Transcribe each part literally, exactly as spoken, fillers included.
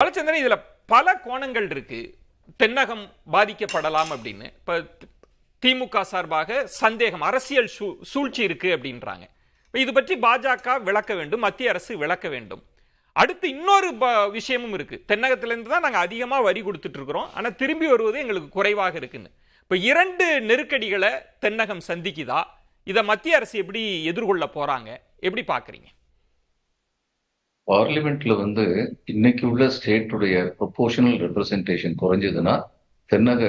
பலச்சந்திரன், இதுல பல கோணங்கள் இருக்கு. தென்னகம் பாதிக்கப்படலாம் அப்படின்னு இப்ப திமுக சார்பாக சந்தேகம், அரசியல் சூழ்ச்சி இருக்கு அப்படின்றாங்க. இது பற்றி பாஜக விளக்க வேண்டும், மத்திய அரசு விளக்க வேண்டும். அடுத்து இன்னொரு விஷயமும் இருக்கு. தென்னகத்திலிருந்து தான் நாங்க அதிகமா வரி கொடுத்துட்டு இருக்கிறோம், ஆனா திரும்பி வருவது எங்களுக்கு குறைவாக இருக்குன்னு. இப்ப இரண்டு நெருக்கடிகளை தென்னகம் சந்திக்குதா? இதை மத்திய அரசு எப்படி எதிர்கொள்ள போறாங்க, எப்படி பாக்குறீங்க? பார்லிமெண்ட்ல வந்து இன்னைக்கு உள்ள ஸ்டேட்டுடைய ப்ரொபோர்ஷனல் ரெப்ரசன்டேஷன் குறைஞ்சதுன்னா தென்னக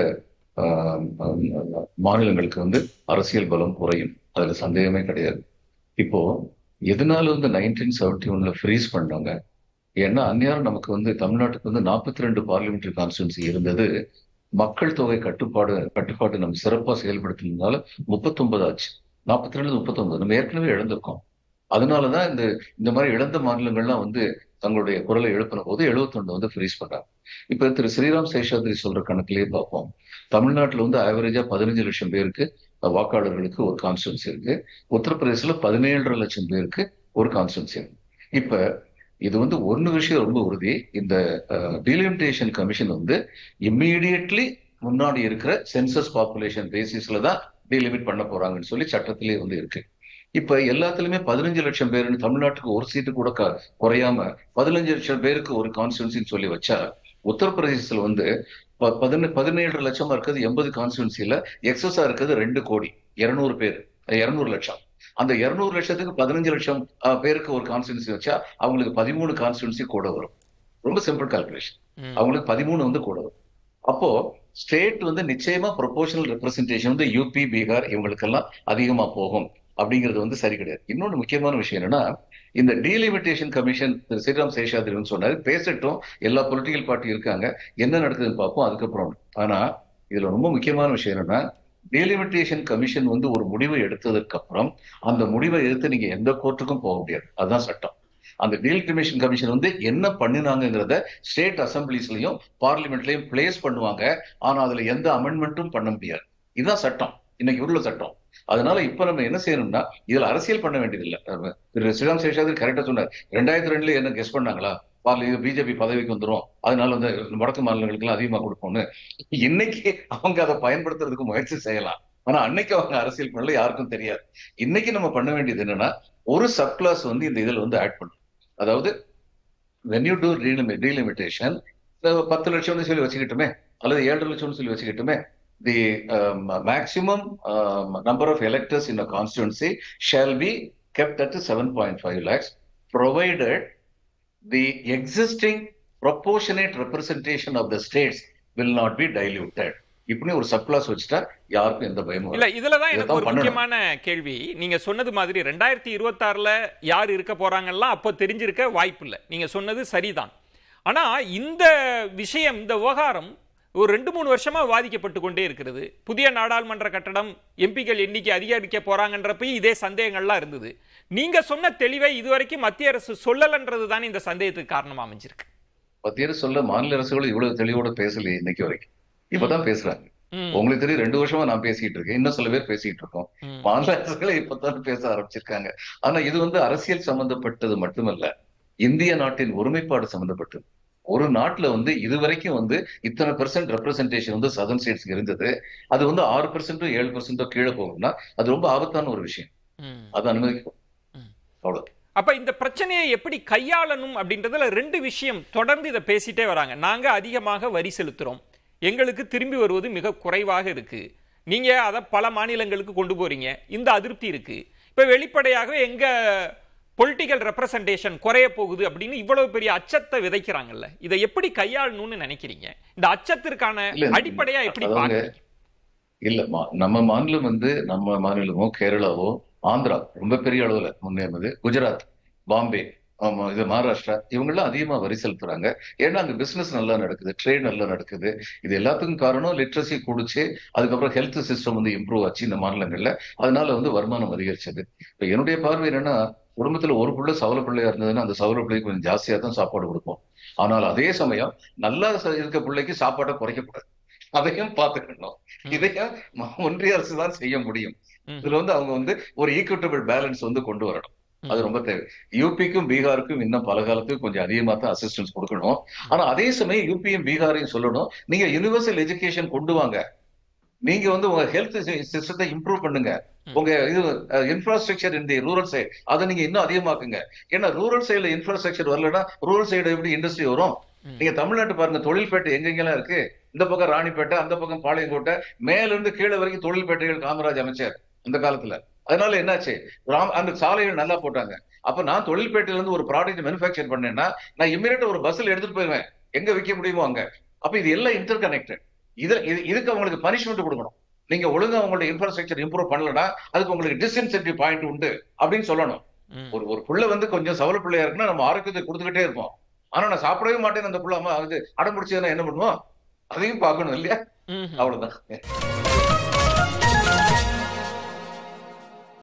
மாநிலங்களுக்கு வந்து அரசியல் பலம் குறையும், அதுல சந்தேகமே கிடையாது. இப்போ எதனால வந்து நைன்டீன் செவன்டி ஒன்ல ஃப்ரீஸ் பண்ணாங்க? ஏன்னா அந்நேரம் நமக்கு வந்து தமிழ்நாட்டுக்கு வந்து நாற்பத்தி ரெண்டு பார்லிமெண்டரி கான்ஸ்டிடுவன்சி இருந்தது. மக்கள் தொகை கட்டுப்பாடு கட்டுப்பாடு நம்ம சிறப்பா செயல்படுத்தினால முப்பத்தி ஒன்பது ஆச்சு. நாற்பத்தி ரெண்டு முப்பத்தி ஒன்பது நம்ம ஏற்கனவே இழந்திருக்கோம். அதனாலதான் இந்த இந்த மாதிரி இழந்த மாநிலங்கள்லாம் வந்து தங்களுடைய குரலை எழுப்பின போது எழுபத்தி ஒன்று வந்து ஃப்ரீஸ் பண்றாங்க. இப்ப திரு ஸ்ரீராம் சேஷாத்ரி சொல்ற கணக்கிலேயே பார்ப்போம். தமிழ்நாட்டுல வந்து ஆவரேஜா பதினஞ்சு லட்சம் பேருக்கு வாக்காளர்களுக்கு ஒரு கான்ஸ்டிடுவன்சி இருக்கு. உத்தரப்பிரதேசல பதினேழரை லட்சம் பேருக்கு ஒரு கான்ஸ்டிடுவன்சி இருக்கு. இப்ப இது வந்து ஒன்னு விஷயம் ரொம்ப உறுதி, இந்த டீலிமிட்டேஷன் கமிஷன் வந்து இம்மீடியட்லி முன்னாடி இருக்கிற சென்சஸ் பாப்புலேஷன் பேசிஸ்ல தான் டீலிமிட் பண்ண போறாங்கன்னு சொல்லி சட்டத்திலே வந்து இருக்கு. இப்ப எல்லாத்துலயுமே பதினஞ்சு லட்சம் பேருன்னு தமிழ்நாட்டுக்கு ஒரு சீட்டு கூட குறையாம பதினஞ்சு லட்சம் பேருக்கு ஒரு கான்ஸ்டிடுவன்சின்னு சொல்லி வச்சா, உத்தரப்பிரதேசத்துல வந்து பதினேழு லட்சமா இருக்கிறது எண்பது கான்ஸ்டிடுவன்சில எக்ஸஸா இருக்கிறது ரெண்டு கோடி இருநூறு பேர் இருநூறு லட்சம். அந்த இருநூறு லட்சத்துக்கு பதினஞ்சு லட்சம் பேருக்கு ஒரு கான்ஸ்டிடுவன்சி வச்சா அவங்களுக்கு பதிமூணு கான்ஸ்டிடுவன்சி கூட வரும். ரொம்ப சிம்பிள் கால்குலேஷன். அவங்களுக்கு பதிமூணு வந்து கூட வரும். அப்போ ஸ்டேட் வந்து நிச்சயமா ப்ரொபோர்ஷனல் ரெப்ரசன்டேஷன் வந்து யூபி, பீகார் இவங்களுக்கெல்லாம் அதிகமா போகும் அப்படிங்கிறது வந்து சரி கிடையாது. இன்னொன்னு முக்கியமான விஷயம் என்னன்னா, இந்த டீலிமிட்டேஷன் கமிஷன் திரு ஸ்ரீராம் சேஷாத்ரி சொன்னாரு, பேசட்டும், எல்லா பொலிட்டிக்கல் பார்ட்டி இருக்காங்க, என்ன நடக்குதுன்னு பார்ப்போம் அதுக்கப்புறம். ஆனா இதுல ரொம்ப முக்கியமான விஷயம் என்னன்னா, டீலிமிட்டேஷன் கமிஷன் வந்து ஒரு முடிவை எடுத்ததுக்கு அப்புறம் அந்த முடிவை எடுத்து நீங்க எந்த கோர்ட்டுக்கும் போக முடியாது. அதுதான் சட்டம். அந்த டீலிமிட்டேஷன் கமிஷன் வந்து என்ன பண்ணினாங்கிறத ஸ்டேட் அசம்பிளிஸ்லயும் பார்லிமெண்ட்லயும் பிளேஸ் பண்ணுவாங்க. ஆனா அதுல எந்த அமெண்ட்மெண்ட்டும் பண்ண முடியாது. இதுதான் சட்டம், இன்னைக்கு உள்ள சட்டம். அதனால இப்ப நம்ம என்ன செய்யணும்னா, இதுல அரசியல் பண்ண வேண்டியதில்லை. திரு ஸ்ரீராம் சேஷாத்ரி கரெக்டா சொன்னார். ரெண்டாயிரத்தி ரெண்டுல என்ன கெஸ் பண்ணாங்களா பிஜேபி பதவிக்கு வந்துடும், அதனால வந்து வடக்கு மாநிலங்களுக்கு எல்லாம் அதிகமா கொடுப்போம்னு? இன்னைக்கு அவங்க அதை பயன்படுத்துறதுக்கு முயற்சி செய்யலாம், ஆனா அன்னைக்கு அவங்க அரசியல் பண்ணல, யாருக்கும் தெரியாது. இன்னைக்கு நம்ம பண்ண வேண்டியது என்னன்னா, ஒரு சப் கிளாஸ் வந்து இந்த இதுல வந்து ஆட் பண்ணும். அதாவது when you do delimitation, பத்து லட்சம்னு சொல்லி வச்சுக்கிட்டுமே, அல்லது ஏழரை லட்சம்னு சொல்லி வச்சுக்கிட்டுமே, the um, maximum um, number of electors in a constituency shall be kept at seven point five lakhs, provided the existing proportionate representation of the states will not be diluted. இப்படி ஒரு sub clause வச்சுட்டா யாருக்கும் எந்த பயமும் இல்ல. இதுலதான் எனக்கு ஒரு முக்கியமான கேள்வி. நீங்க சொன்னது மாதிரி ரெண்டாயிரத்தி இருபத்தி ஆறுல யார் இருக்க போறாங்கலாம் அப்போ தெரிஞ்சிருக்க வாய்ப்பு இல்லை, நீங்க சொன்னது சரிதான். ஆனா இந்த விஷயம், இந்த விவகாரம் ஒரு ரெண்டு மூணு வருஷமா விவாதிக்கப்பட்டு கொண்டே இருக்கிறது. புதிய நாடாளுமன்ற கட்டடம், எம்பிக்கள் எண்ணிக்கை அதிகரிக்க போறாங்கன்றப்ப இதே சந்தேகங்கள்லாம் இருந்தது. நீங்க சொன்ன தெளிவை இதுவரைக்கும் மத்திய அரசு சொல்லலன்றது தானே இந்த சந்தேகத்துக்கு காரணமா அமைஞ்சிருக்கு. மத்திய அரசு சொல்ல, மாநில அரசுகள் இவ்வளவு தெளிவோட பேசலையே இன்னைக்கு வரைக்கும். இப்பதான் பேசுறாங்க. உங்களுக்கு தெரியும், ரெண்டு வருஷமா நான் பேசிட்டு இருக்கேன், இன்னும் சில பேர் பேசிட்டு இருக்கோம். மாநில அரசுகளை இப்பதான் பேச ஆரம்பிச்சிருக்காங்க. ஆனா இது வந்து அரசியல் சம்பந்தப்பட்டது மட்டுமல்ல, இந்திய நாட்டின் ஒருமைப்பாடு சம்பந்தப்பட்டது. ஒரு நாட்டுல வந்து இதுவரைக்கும் வந்து இத்தனை பெர்சென்ட் ரெப்ரசன்டேஷன் வந்து சதர்ன் ஸ்டேட்ஸ்க்கு இருந்தது. அது வந்து ஆறு பெர்சென்டோ ஏழு பெர்சென்டோ கீழே போகும்னா அது ரொம்ப ஆபத்தான ஒரு விஷயம். அது அனுமதிக்கும். அவ்வளவு. அப்ப இந்த பிரச்சனையை எப்படி கையாளணும் அப்படின்றதுல ரெண்டு விஷயம் தொடர்ந்து இதை பேசிட்டே வராங்க. நாங்க அதிகமாக வரி செலுத்துறோம், எங்களுக்கு திரும்பி வருவது மிக குறைவாக இருக்கு, நீங்க அதை பல மாநிலங்களுக்கு கொண்டு போறீங்க, இந்த அதிருப்தி இருக்கு. இப்ப வெளிப்படையாக எங்க பொலிட்டிக்கல் ரெப்ரசன்டேஷன் குறைய போகுது அப்படின்னு இவ்வளவு பெரிய அச்சத்தை விதைக்கிறாங்கல்ல, இதை எப்படி கையாளணும்னு நினைக்கிறீங்க? இந்த அச்சத்திற்கான அடிப்படையா எப்படி பாக்குறீங்க? இல்ல, நம்ம மாநிலம் வந்து நம்ம மாநிலமோ கேரளாவோ ஆந்திரா ரொம்ப பெரிய அளவுல முன்னேறுது, குஜராத், பாம்பே, ஆமா இது மகாராஷ்டிரா, இவங்கெல்லாம் அதிகமா வரி செலுத்துறாங்க. ஏன்னா அங்க பிசினஸ் நல்லா நடக்குது, ட்ரேட் நல்லா நடக்குது. இது எல்லாத்துக்கும் காரணம் லிட்ரஸி கூடிச்சு, அதுக்கப்புறம் ஹெல்த் சிஸ்டம் வந்து இம்ப்ரூவ் ஆச்சு இந்த மாநிலங்கள்ல. அதனால வந்து வருமானம் அதிகரிச்சது. இப்ப என்னுடைய பார்வை என்னன்னா, குடும்பத்துல ஒரு பிள்ளை சவல பிள்ளையா இருந்ததுன்னா அந்த சவல பிள்ளைக்கு கொஞ்சம் ஜாஸ்தியா தான் சாப்பாடு கொடுப்போம். ஆனால் அதே சமயம் நல்லா இருக்க பிள்ளைக்கு சாப்பாட்டை குறைக்கக்கூடாது, அதையும் பார்த்துக்கணும். இதையும் ஒன்றிய அரசு தான் செய்ய முடியும். இதுல வந்து அவங்க வந்து ஒரு ஈக்குவிட்டபிள் பேலன்ஸ் வந்து கொண்டு வரணும். அது ரொம்ப தேவை. யூபிக்கும் பீகாருக்கும் இன்னும் பல காலத்துக்கு கொஞ்சம் அதிகமா தான் அசிஸ்டன்ஸ் கொடுக்கணும். ஆனா அதே சமயம் யூபியும் பீகாரையும் சொல்லணும், நீங்க யுனிவர்சல் எஜுகேஷன் கொண்டு வாங்க, நீங்க வந்து உங்க ஹெல்த் சிஸ்டத்தை இம்ப்ரூவ் பண்ணுங்க, உங்க இது இன்ஃப்ராஸ்ட்ரக்சர் இந்த ரூரல் சைடு அதை நீங்க இன்னும் அதிகமாக்குங்க. ஏன்னா ரூரல் சைடுல இன்ஃப்ராஸ்ட்ரக்சர் வரலன்னா ரூரல் சைடு எப்படி இண்டஸ்ட்ரி வரும்? நீங்க தமிழ்நாட்டு பாருங்க, தொழில்பேட்டை எங்கெங்கெல்லாம் இருக்கு. இந்த பக்கம் ராணிப்பேட்டை, அந்த பக்கம் பாளையங்கோட்டை, மேல இருந்து கீழே வரைக்கும் தொழில்பேட்டைகள் காமராஜ் அமைச்சர் அந்த காலத்துல. அதனால என்னாச்சு, அந்த சாலைகள் நல்லா போட்டாங்க. அப்ப நான் தொழில்பேட்டையில இருந்து ஒரு ப்ராடக்ட் மேனுஃபேக்சர் பண்ணேன்னா நான் இமீடியட்டா ஒரு பஸ்ல எடுத்துட்டு போயிருவேன், எங்க விற்க முடியுமோ அங்க. அப்ப இது எல்லாம் இன்டர் கனெக்டட். இது இதுக்கு அவங்களுக்கு பனிஷ்மெண்ட் கொடுக்கணும். நீங்க ஒழுங்கா உங்களோட இன்ஃப்ராஸ்ட்ரக்சர் இம்ப்ரூவ் பண்ணலன்னா அதுக்கு உங்களுக்கு டிஸ்இன்சென்டிவ் பாயிண்ட் உண்டு அப்படின்னு சொல்லணும். ஒரு ஒரு புள்ள வந்து கொஞ்சம் சவல பிள்ளையா இருக்குன்னா நம்ம ஆரோக்கியத்தை கொடுத்துக்கிட்டே இருப்போம். ஆனா நான் சாப்பிடவே மாட்டேன்னு அந்த புள்ள அது அடம் பிடிச்சதுன்னா என்ன பண்ணுவோம்? அதையும் பார்க்கணும் இல்லையா? அவ்வளவுதான்.